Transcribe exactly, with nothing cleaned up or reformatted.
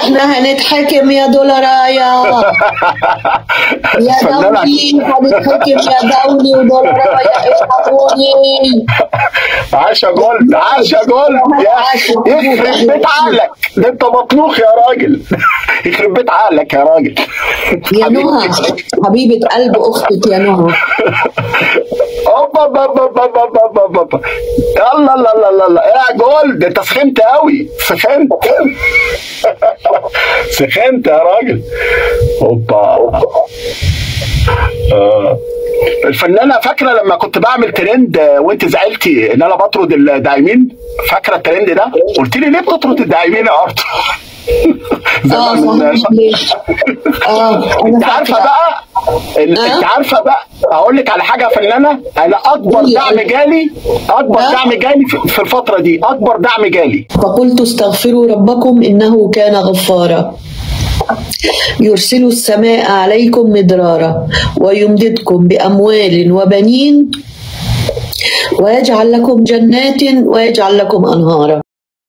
احنا هنتحكم يا دولرايا يا دولي، هنتحكم يا دولي ودولرايا الحقوني. عاش يا جولد، عاش يا جولد، يخرب بيت عقلك، ده انت مطلوخ يا راجل. يخرب بيت عقلك يا راجل. يا نهى حبيبة قلب اختك يا نهى. اوبا بابا بابا بابا بابا، يلا لا لا لا لا يا جولد، انت سخنت قوي، سخنت سخنت يا راجل. اوبا. آه. الفنانه فاكره لما كنت بعمل ترند وانت زعلتي ان انا بطرد الداعمين؟ فاكره الترند ده؟ قلت لي ليه بتطرد الداعمين يا ارتو؟ اه اه انت عارفه بقى، انت عارفه بقى اقول لك على حاجه يا فنانه، انا اكبر دعم جالي، اكبر دعم جالي في الفتره دي، اكبر دعم جالي. فقلت استغفروا ربكم انه كان غفارا يرسل السماء عليكم مدرارا ويمددكم باموال وبنين ويجعل لكم جنات ويجعل لكم انهارا.